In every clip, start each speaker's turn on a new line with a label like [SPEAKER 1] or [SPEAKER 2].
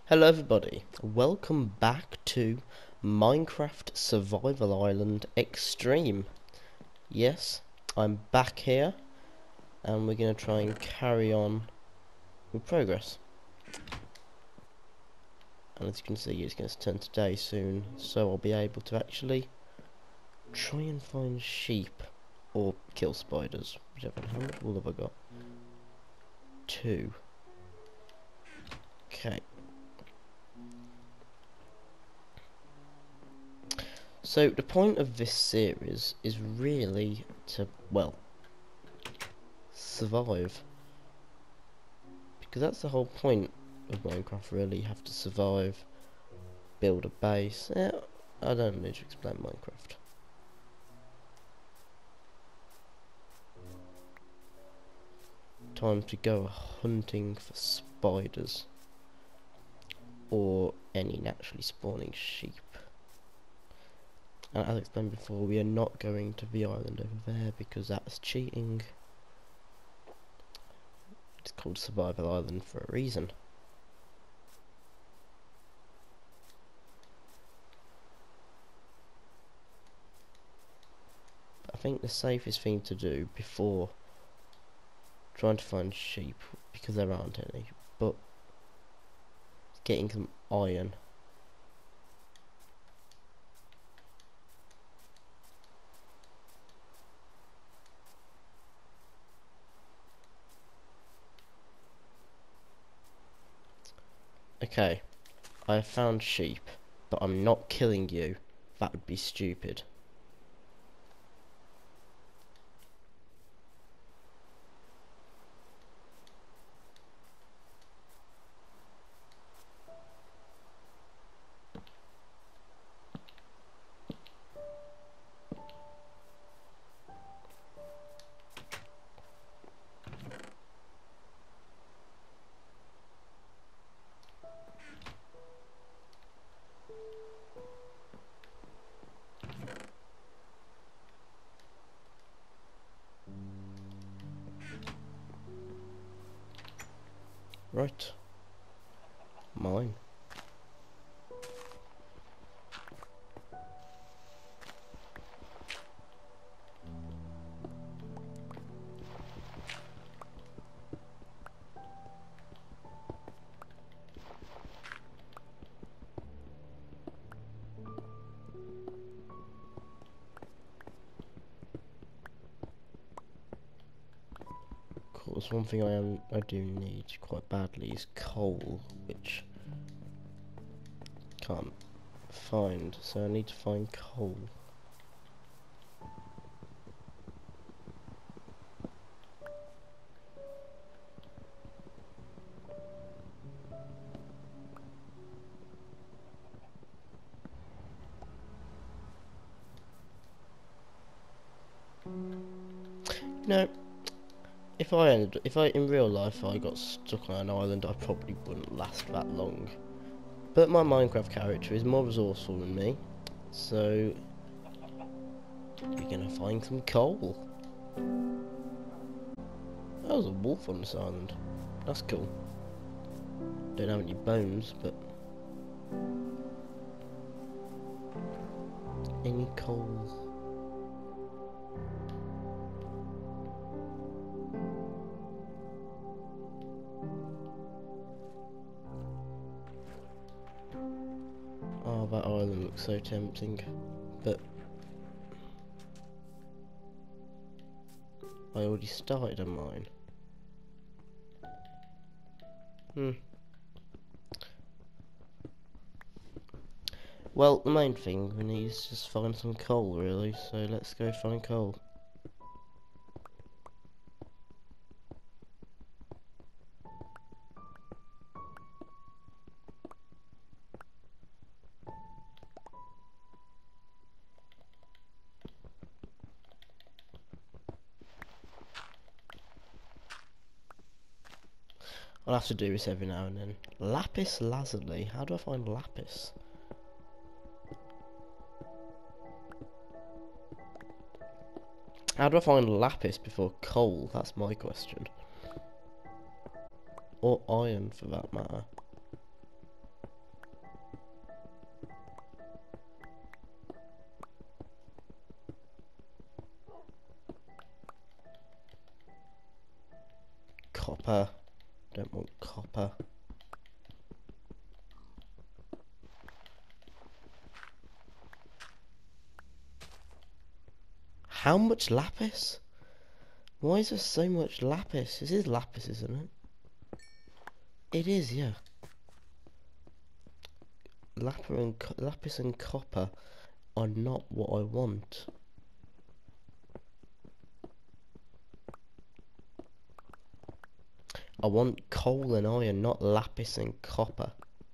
[SPEAKER 1] Hello everybody, welcome back to Minecraft Survival Island Extreme. Yes, I'm back here and we're going to try and carry on with progress. And as you can see, it's going to turn to day soon, so I'll be able to actually try and find sheep or kill spiders, whichever. How much wool have I got? 2. Okay. So the point of this series is really to, well, survive. Because that's the whole point of Minecraft, really. You have to survive, build a base. I don't need to explain Minecraft. Time to go hunting for spiders. Or any naturally spawning sheep. And as I explained before, we are not going to the island over there because that's cheating. It's called Survival Island for a reason. But I think the safest thing to do before trying to find sheep, because there aren't any, but getting some iron. Okay, I have found sheep, but I'm not killing you. That would be stupid. Right. Mine. Of course, one thing I do need quite badly is coal, which can't find, so I need to find coal. No, if I in real life I got stuck on an island, I probably wouldn't last that long. But my Minecraft character is more resourceful than me, so we're gonna find some coal. That was a wolf on this island. That's cool. Don't have any bones, but any coal. Oh, that island looks so tempting, but I already started a mine. Well, the main thing we need is just find some coal, really, so let's go find coal. I'll have to do this every now and then. Lapis lazuli. How do I find lapis? How do I find lapis before coal? That's my question. Or iron, for that matter. copper. Don't want copper. How much lapis? Why is there so much lapis? This is lapis, isn't it? It is, yeah. Lapis and copper are not what I want. I want coal and iron, not lapis and copper.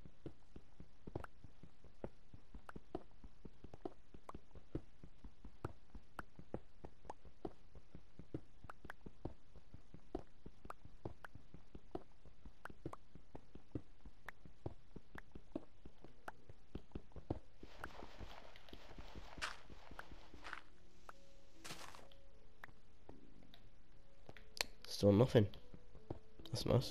[SPEAKER 1] Still nothing. That's nice.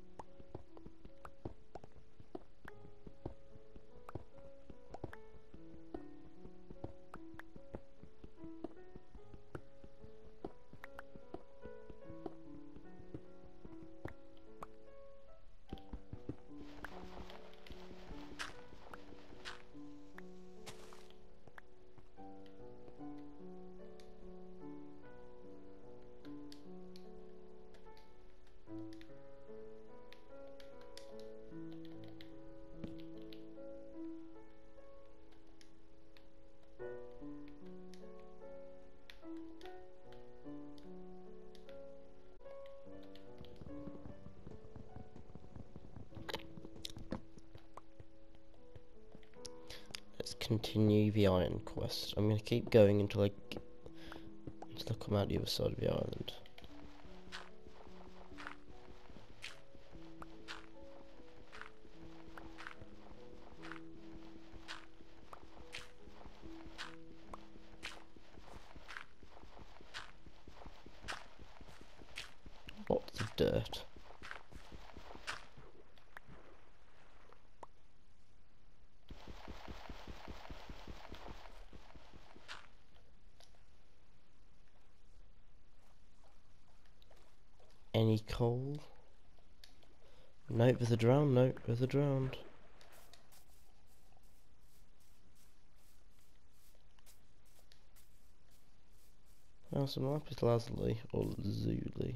[SPEAKER 1] Let's continue the iron quest. I'm gonna keep going until I come out the other side of the island. Lots of dirt. Any coal? Nope, there's a drown. Nope, there's a drowned. Found some lapis lazuli or lazuli.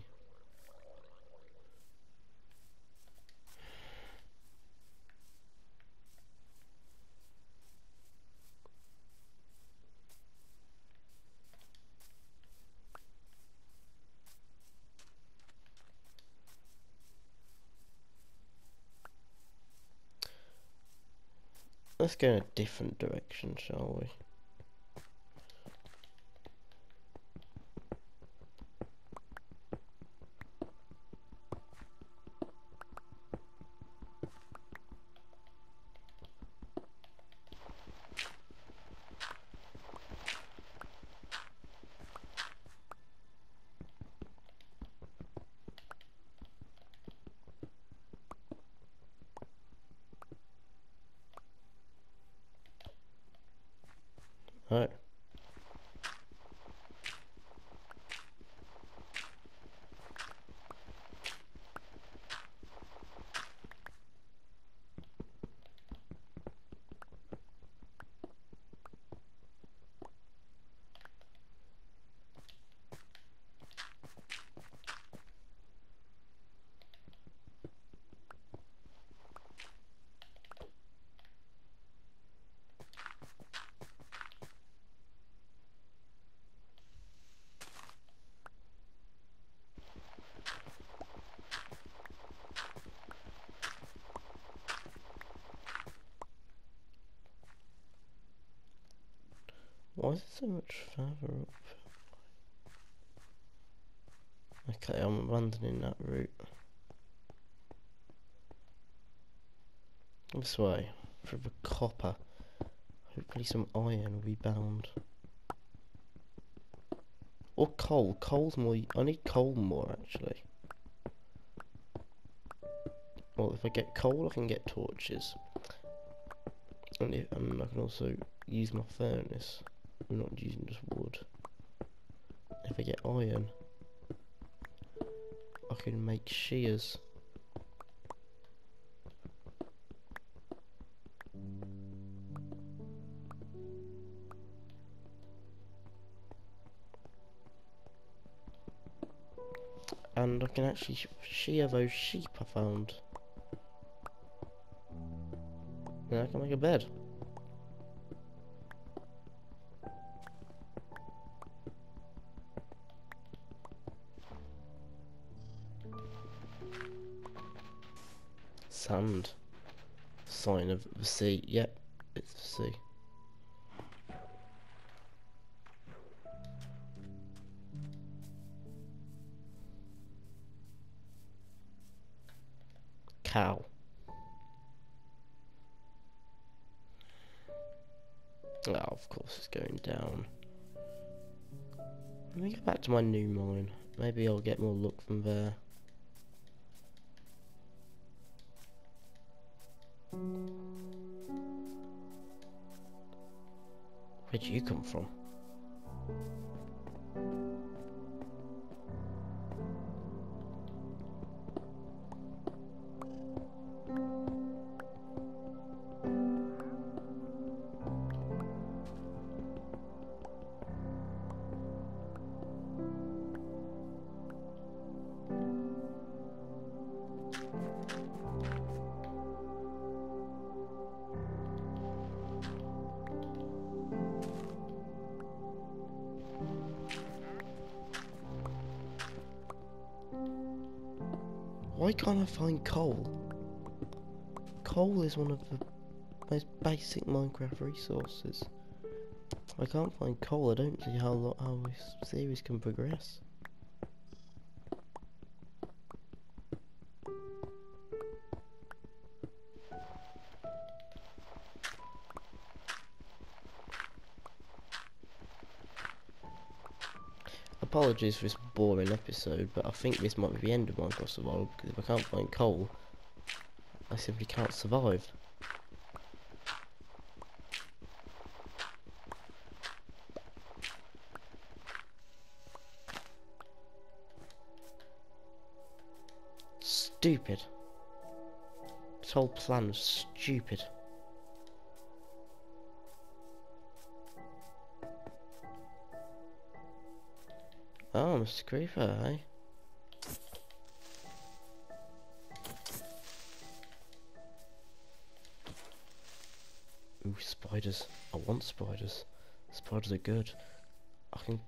[SPEAKER 1] Let's go in a different direction, shall we? Alright. Why is it so much further up? Okay, I'm abandoning that route. This way, for the copper. Hopefully some iron will be bound. Or coal. Coal's more. I need coal more actually. Well, if I get coal, I can get torches. And I can also use my furnace. I'm not using just wood. If I get iron, I can make shears. And I can actually shear those sheep I found. And I can make a bed. Sand. Sign of the sea. Yep, it's the sea. Cow. Oh, of course it's going down. Let me go back to my new mine. Maybe I'll get more luck from there. Where'd you come from? Why can't I find coal? Coal is one of the most basic Minecraft resources. I can't find coal. I don't see how this series can progress. Apologies for this boring episode, but I think this might be the end of Minecraft Survival, because if I can't find coal, I simply can't survive. Stupid. This whole plan was stupid. Oh, Mr. Creeper, eh? Ooh, spiders. I want spiders. Spiders are good. I can...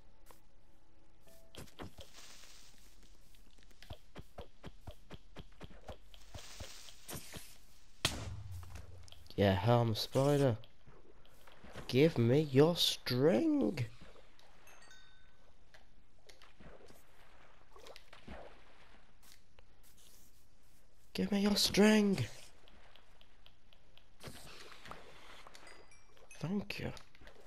[SPEAKER 1] Yeah, I'm a spider. Give me your string. Give me your string. Thank you.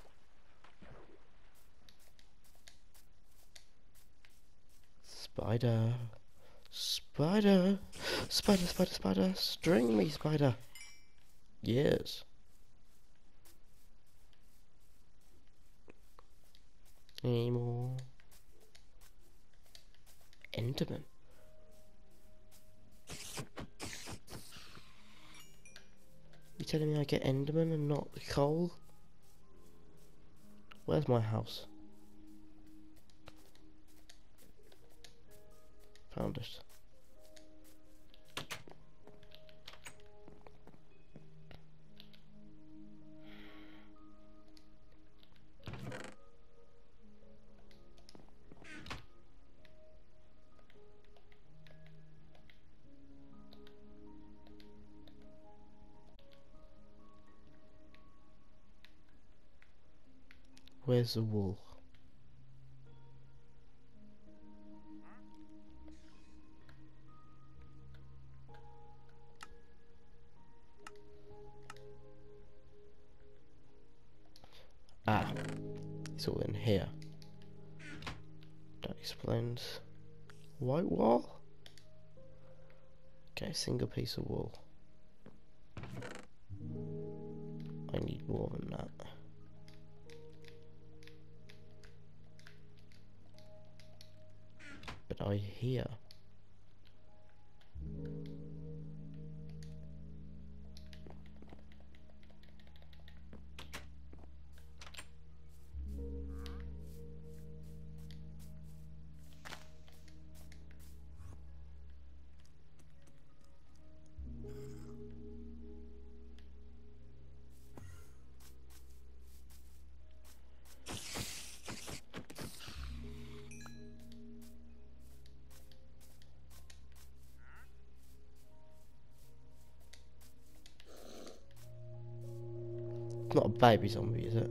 [SPEAKER 1] Spider. Spider. Spider, spider, spider. String me, spider. Yes. Any more? Enderman. You telling me I get Enderman and not coal? Where's my house? Found it. Where's the wool? Ah, it's all in here. That explains. White wall? Okay, single piece of wool. I need more than that. But I hear It's not a baby zombie, is it?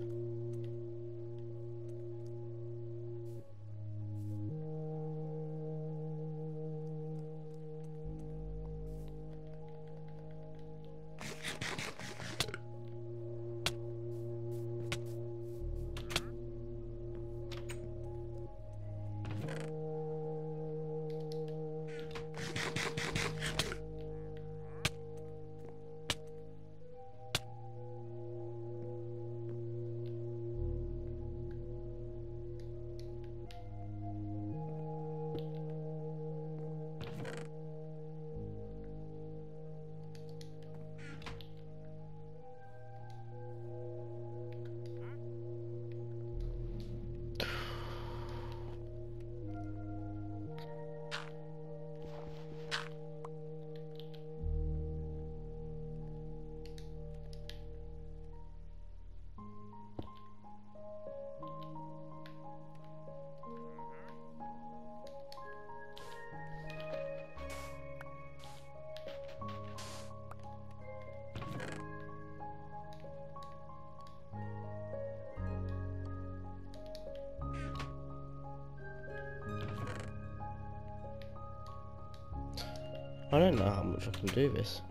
[SPEAKER 1] I don't know how much I can do this.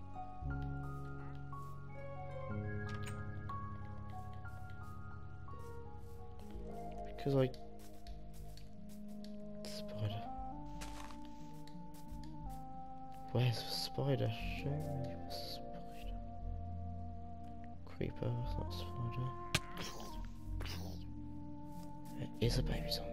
[SPEAKER 1] Because spider. Where's the spider? Show me the spider. Creeper, that's not a spider. It is a baby zombie.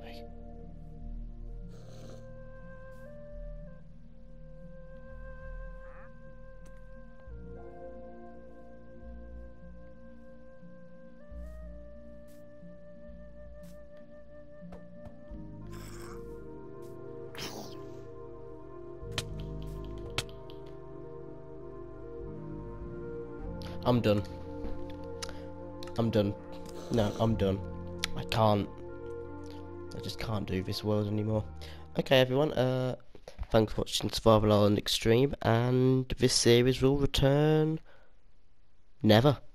[SPEAKER 1] I'm done. I'm done. No, I'm done. I can't. I just can't do this world anymore. Okay, everyone. Thanks for watching Survival Island Extreme, and this series will return never.